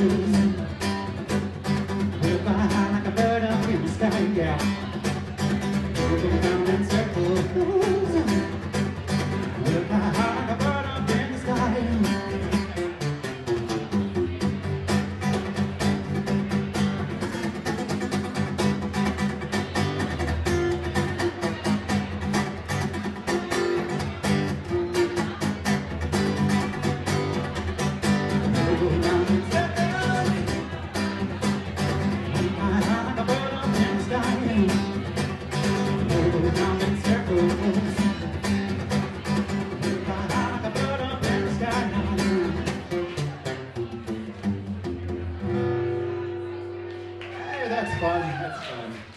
We'll fly high like a bird up in the sky, yeah. We'll go round in circles. We'll fly high like a bird up in the sky. That's fun. That's fun.